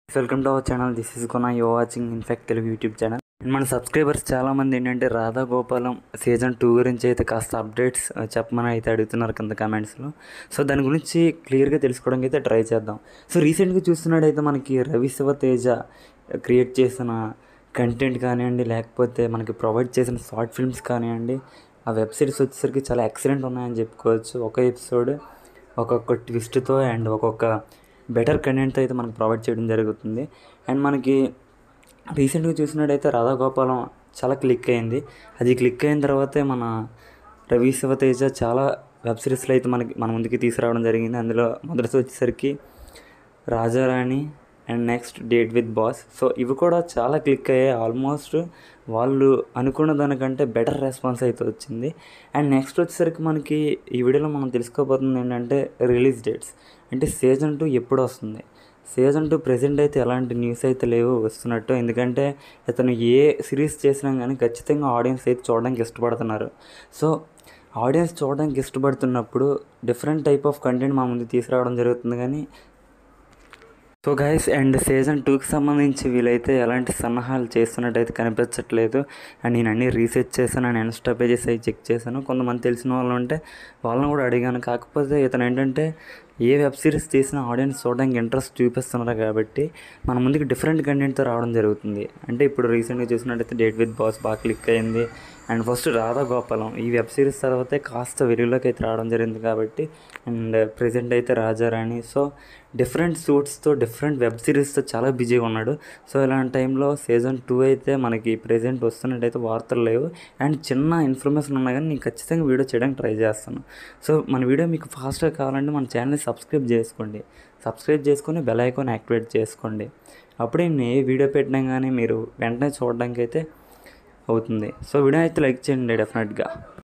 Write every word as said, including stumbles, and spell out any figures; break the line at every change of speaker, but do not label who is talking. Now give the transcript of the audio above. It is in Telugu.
Welcome to our channel. This is Guna. You watching in fact Telugu YouTube channel. And మన సబ్స్క్రైబర్స్ చాలామంది ఏంటంటే రాధా గోపాలం సీజన్ టూ గురించి అయితే కాస్త అప్డేట్స్ చెప్పమని అయితే అడుగుతున్నారు కింద కామెంట్స్లో. సో దాని గురించి క్లియర్గా తెలుసుకోవడానికి అయితే ట్రై చేద్దాం. సో రీసెంట్గా చూస్తున్నట్టయితే మనకి రవి శివ తేజ క్రియేట్ చేసిన కంటెంట్ కానివ్వండి, లేకపోతే మనకి ప్రొవైడ్ చేసిన షార్ట్ ఫిల్మ్స్ కానివ్వండి, ఆ వెబ్ సిరీస్ వచ్చేసరికి చాలా ఎక్సలెంట్ ఉన్నాయని చెప్పుకోవచ్చు. ఒక ఎపిసోడ్ ఒక్కొక్క ట్విస్ట్తో అండ్ ఒక్కొక్క బెటర్ కంటెంట్తో అయితే మనకు ప్రొవైడ్ చేయడం జరుగుతుంది. అండ్ మనకి రీసెంట్గా చూసినట్టయితే రాధా గోపాలం చాలా క్లిక్ అయింది. అది క్లిక్ అయిన తర్వాతే మన రవి శివ తేజ చాలా వెబ్ సిరీస్లో అయితే మనకి మన ముందుకి తీసుకురావడం జరిగింది. అందులో మొదటి వచ్చేసరికి Rajarani and next date with boss. So ఇవి కూడా చాలా క్లిక్ అయ్యాయి. ఆల్మోస్ట్ వాళ్ళు అనుకున్న దానికంటే బెటర్ రెస్పాన్స్ అయితే వచ్చింది. అండ్ నెక్స్ట్ వచ్చేసరికి మనకి ఈ వీడియోలో మనం తెలుసుకోబోతుంది ఏంటంటే రిలీజ్ డేట్స్, అంటే సీజన్ టూ ఎప్పుడు వస్తుంది. సీజన్ టూ ప్రెజెంట్ అయితే ఎలాంటి న్యూస్ అయితే లేవు వస్తున్నట్టు, ఎందుకంటే ఇతను ఏ సిరీస్ చేసినా కానీ ఖచ్చితంగా ఆడియన్స్ అయితే చూడడానికి ఇష్టపడుతున్నారు. సో ఆడియన్స్ చూడడానికి ఇష్టపడుతున్నప్పుడు డిఫరెంట్ టైప్ ఆఫ్ కంటెంట్ మా ముందు తీసుకురావడం జరుగుతుంది. కానీ సో గైస్, అండ్ సీజన్ టూకి సంబంధించి వీలైతే ఎలాంటి సన్నాహాలు చేస్తున్నట్టయితే కనిపించట్లేదు. అండ్ నేను అన్నీ రీసెర్చ్ చేశాను, నేను ఇన్స్టా పేజెస్ అవి చెక్ చేశాను. కొంతమంది తెలిసిన వాళ్ళు ఉంటే వాళ్ళని కూడా అడిగాను. కాకపోతే ఇతను ఏంటంటే ఏ వెబ్ సిరీస్ తీసినా ఆడియన్స్ చూడడానికి ఇంట్రెస్ట్ చూపిస్తున్నారు కాబట్టి మన ముందుకు డిఫరెంట్ కంటెంట్తో రావడం జరుగుతుంది. అంటే ఇప్పుడు రీసెంట్గా చూసినట్టయితే డేట్ విత్ బాస్ బాగా క్లిక్ అయింది. అండ్ ఫస్ట్ రాధా గోపాలం ఈ వెబ్ సిరీస్ తర్వాతే కాస్త వెలుగులోకి అయితే రావడం జరిగింది కాబట్టి. అండ్ ప్రజెంట్ అయితే రాజారాణి. సో డిఫరెంట్ సూట్స్తో డిఫరెంట్ వెబ్ సిరీస్తో చాలా బిజీగా ఉన్నాడు. సో ఇలాంటి టైంలో సీజన్ టూ అయితే మనకి ప్రజెంట్ వస్తున్నట్టయితే వార్తలు లేవు. అండ్ చిన్న ఇన్ఫర్మేషన్ ఉన్నా కానీ నేను ఖచ్చితంగా వీడియో చేయడానికి ట్రై చేస్తాను. సో మన వీడియో మీకు ఫాస్ట్గా కావాలంటే మన ఛానల్ని సబ్స్క్రైబ్ చేసుకోండి. సబ్స్క్రైబ్ చేసుకొని బెల్ ఐకాన్ యాక్టివేట్ చేసుకోండి. అప్పుడే నేను ఏ వీడియో పెట్టినా కానీ మీరు వెంటనే చూడడానికి అయితే అవుతుంది. సో వీడియో అయితే లైక్ చేయండి డెఫినెట్గా.